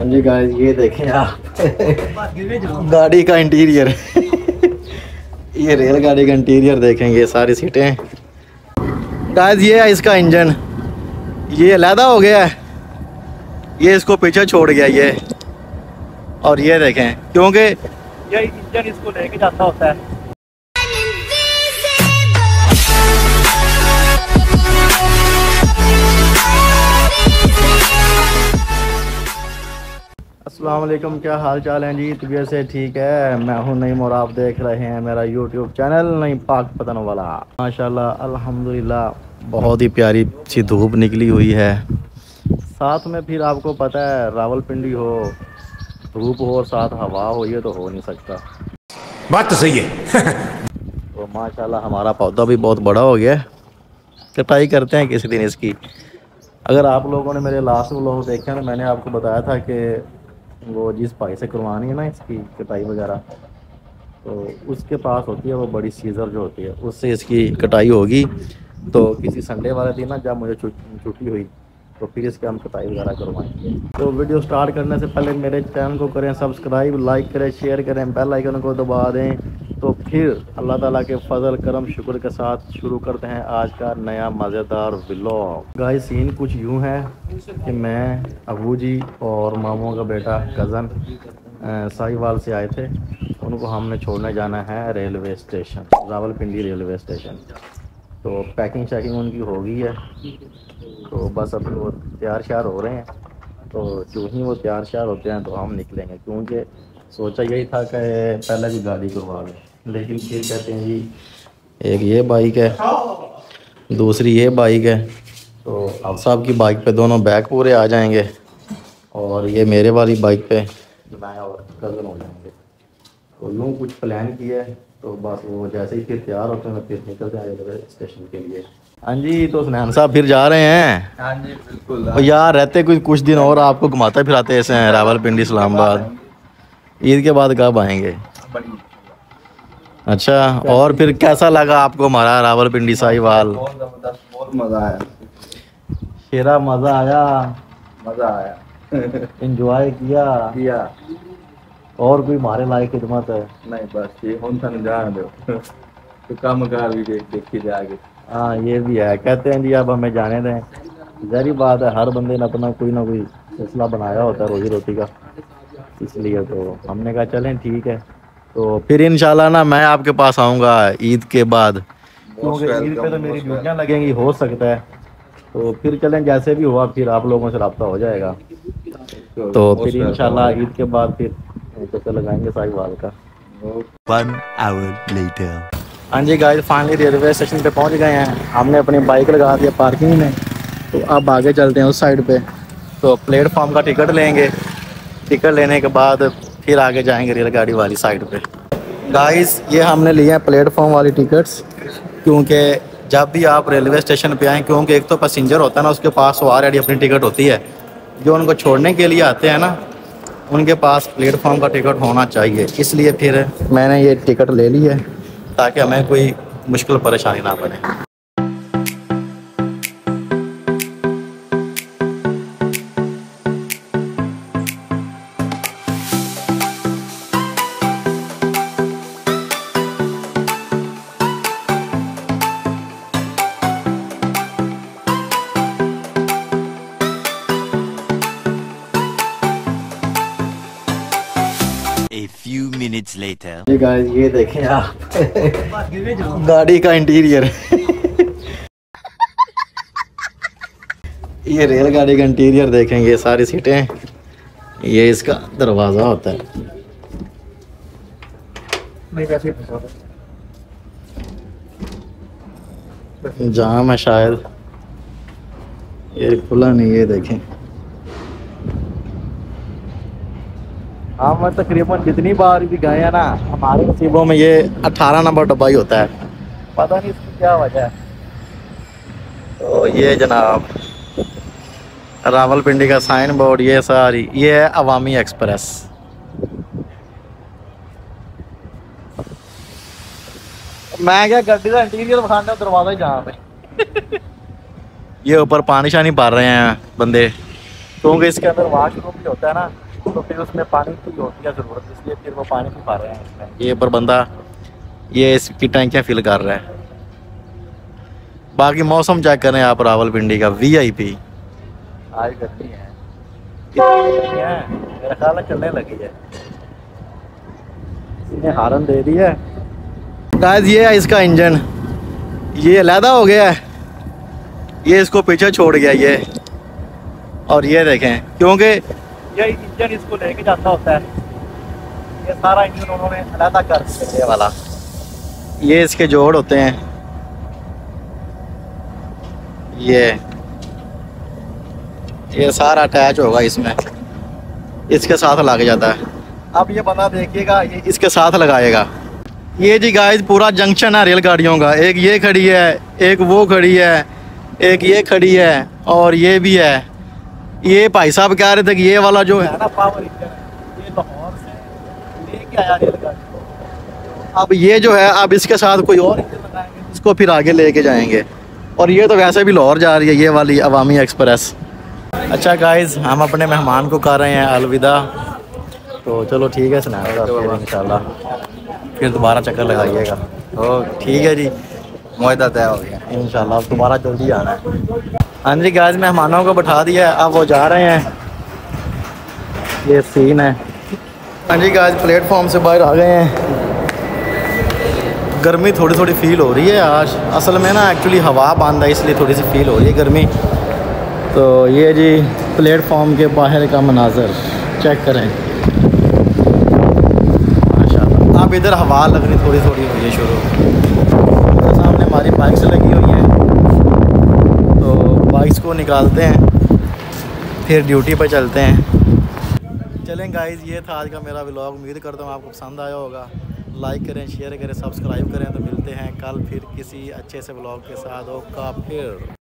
जी guys ये देखें आप गाड़ी का इंटीरियर ये रेलगाड़ी का इंटीरियर देखें, ये सारी सीटें गाइस, ये है इसका इंजन, ये अलहदा हो गया है, ये इसको पीछे छोड़ गया ये। और ये देखें क्योंकि ये इंजन इसको लेके जाता होता है। अस्सलाम वालेकुम, क्या हाल चाल है जी? तबीयत से ठीक है? मैं हूं नईम और आप देख रहे हैं मेरा यूट्यूब चैनल नईम पाक पतन वाला। माशाल्लाह अल्हम्दुलिल्लाह बहुत ही प्यारी सी धूप निकली हुई है। साथ में फिर आपको पता है रावलपिंडी हो, धूप हो और साथ हवा हो, ये तो हो नहीं सकता। बात तो सही है। तो माशाल्लाह हमारा पौधा भी बहुत बड़ा हो गया है, कटाई करते हैं किसी दिन इसकी। अगर आप लोगों ने मेरे लास्ट व्लॉग देखे हैं तो मैंने आपको बताया था कि वो जिस भाई से करवानी है ना इसकी कटाई वगैरह, तो उसके पास होती है वो बड़ी सीज़र जो होती है, उससे इसकी कटाई होगी। तो किसी संडे वाले दिन ना जब मुझे छुट्टी हुई तो फिर इसके हम कटाई वगैरह करवाएंगे। तो वीडियो स्टार्ट करने से पहले मेरे चैनल को करें सब्सक्राइब, लाइक करें, शेयर करें, बेल आइकन को दबा दें। तो फिर अल्लाह ताला के फजल करम शुक्र के साथ शुरू करते हैं आज का नया मज़ेदार व्लॉग। गाइस सीन कुछ यूँ है कि मैं, अबू जी और मामू का बेटा कज़न साहिवाल से आए थे, उनको हमने छोड़ने जाना है railway station, Rawalpindi railway station. तो पैकिंग शैकिंग उनकी हो गई है, तो बस अभी वो तैयार श्यार हो रहे हैं। तो जो ही वो तैयार श्यार होते हैं तो हम निकलेंगे, क्योंकि सोचा यही था कि पहले भी गाड़ी करवा लें, लेकिन फिर कहते हैं जी एक ये बाइक है, दूसरी ये बाइक है, तो आप साहब की बाइक पे दोनों बैग पूरे आ जाएंगे और ये मेरे वाली बाइक पे मैं और कज़न हो जाएंगे। तो यूँ कुछ प्लान किया है, तो बस वो जैसे ही फिर तैयार होते हैं फिर निकलते हैं रेलवे स्टेशन के लिए। हाँ जी, तो सुनैन साहब फिर जा रहे हैं? हाँ जी बिल्कुल। और यार रहते कुछ दिन और आपको घुमाते फिराते ऐसे हैं रावलपिंडी इस्लामाबाद। ईद के बाद कब आएंगे? अच्छा, और फिर कैसा लगा आपको हमारा रावलपिंडी साहिवाल? बहुत ज़बरदस्त, बहुत मज़ा आया। शेरा मज़ा आया, मज़ा आया। एंजॉय किया और कोई हमारे लायक खिदमत है? नहीं बस ये हम सन जान दो तो काम कार भी देखी जाएगी। हाँ ये भी है, कहते हैं जी अब हमें जाने दें। ज़ाहिर बात है हर बंदे ने अपना कोई ना कोई सिलसिला बनाया होता है रोजी रोटी का, इसलिए तो हमने कहा चलें ठीक है। तो फिर इंशाल्लाह ना मैं आपके पास आऊँगा ईद के बाद, क्योंकि ईद पे तो मेरी ड्यूटियाँ लगेंगी, हो सकता है। तो फिर चलें, जैसे भी हुआ फिर आप लोगों से रब्ता हो जाएगा। तो फिर इंशाल्लाह ईद के बाद फिर तो लगाएंगे साहिवाल का। 1 hour later. हाँ जी गाइस, फाइनली रेलवे स्टेशन पे पहुंच गए हैं। हमने अपनी बाइक लगा दी पार्किंग में, तो अब आगे चलते हैं उस साइड पे। तो प्लेटफॉर्म का टिकट लेंगे, टिकट लेने के बाद फिर आगे जाएंगे रेलगाड़ी वाली साइड पे। गाइस ये हमने लिए हैं प्लेटफॉर्म वाली टिकट्स, क्योंकि जब भी आप रेलवे स्टेशन पे आएँ, क्योंकि एक तो पैसेंजर होता है ना, उसके पास वो ऑलरेडी अपनी टिकट होती है, जो उनको छोड़ने के लिए आते हैं ना उनके पास प्लेटफॉर्म का टिकट होना चाहिए। इसलिए फिर मैंने ये टिकट ले ली है ताकि हमें कोई मुश्किल परेशानी ना बने। A few minutes later. जी गाइस ये देखें आप गाड़ी का इंटीरियर ये रेलगाड़ी का इंटीरियर देखें, ये सारी सीटें, ये इसका दरवाज़ा होता है। जाम है शायद, ये खुला नहीं, ये देखें। हम तकरीबन जितनी बार भी गए हैं ना, हमारे नसीबों में ये 18 नंबर डब्बा ही होता है, पता नहीं इसकी क्या वजह है। तो ये जनाब रावलपिंडी का साइन बोर्ड, ये सारी ये है अवामी एक्सप्रेस। मैं क्या गड्डी का इंटीरियर दिखाने, दरवाजा ही जहाँ पे ये ऊपर पानी शानी भर रहे हैं बंदे, क्योंकि इसके अंदर वाशरूम भी होता है ना, तो फिर उसमें पानी की होती है ज़रूरत, इसलिए फिर वो पानी भी भर रहे हैं इसमें। ये पर बंदा ये इसकी टैंकियाँ फिल कर रहा है। बाकी मौसम चेक करें आप रावलपिंडी का VIP। आज गर्मी है, मेरा ख्याल है चलने लगी है। इसने हारन दे दी है गाइस। ये है इसका इंजन, ये अलहदा हो गया है, ये इसको पीछे छोड़ गया ये। और ये देखें, क्योंकि ये इंजन इसको लेके जाता होता है, ये सारा इंजन उन्होंने अलहदा कर दिया ये वाला। ये इसके जोड़ होते हैं, ये सारा अटैच होगा इसमें, इसके साथ लग जाता है। अब ये बंदा देखिएगा, ये इसके साथ लगाएगा। ये जी गाइस पूरा जंक्शन है रेलगाड़ियों का। एक ये खड़ी है, एक वो खड़ी है, एक ये खड़ी है और ये भी है। ये भाई साहब कह रहे थे कि ये वाला जो है ना पावर इंजन, ये लाहौर से लेके आया रेलगाड़ी। अब ये जो है अब इसके साथ कोई और इंजन लगाएंगे, इसको फिर आगे लेके जाएंगे। और ये तो वैसे भी लाहौर जा रही है ये वाली अवामी एक्सप्रेस। अच्छा गाइस, हम अपने मेहमान को कर रहे हैं अलविदा। तो चलो ठीक है, सुनाएगा इंशाल्लाह, फिर दोबारा चक्कर लगाइएगा। तो ठीक है जी, मुआहदा तय हो गया इंशाल्लाह, अब दोबारा जल्दी आना है। हाँ जी गाइस, मेहमानों को बैठा दिया है, अब वो जा रहे हैं। ये सीन है। हाँ जी गाइस, प्लेटफॉर्म से बाहर आ गए हैं। गर्मी थोड़ी थोड़ी फील हो रही है आज, असल में ना एक्चुअली हवा बंद है इसलिए थोड़ी सी फील हो रही है गर्मी। तो ये जी प्लेटफॉर्म के बाहर का मनाजर चेक करें माशाल्लाह। अब इधर हवा लगनी थोड़ी थोड़ी हुई है शुरू। तो सामने हमारी बाइक्स लगी हुई हैं, तो बाइक्स को निकालते हैं फिर ड्यूटी पर चलते हैं। चलें गाइस, ये था आज का मेरा व्लॉग। उम्मीद करता हूँ आपको पसंद आया होगा। लाइक करें, शेयर करें, सब्सक्राइब करें। तो मिलते हैं कल फिर किसी अच्छे से व्लॉग के साथ। ओका फिर।